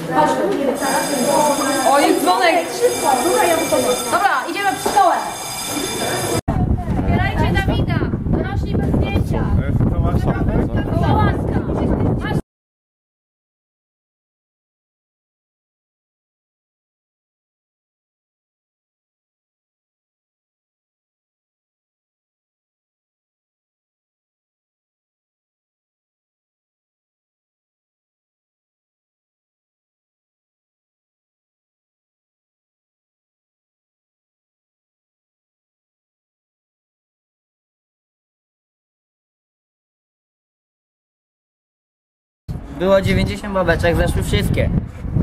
O, jest dzwonek. Dobra, idziemy w szkołę. Zbierajcie Dawida. Dorośli bez zdjęcia. Była łaska. Było 90 babeczek, zeszły wszystkie.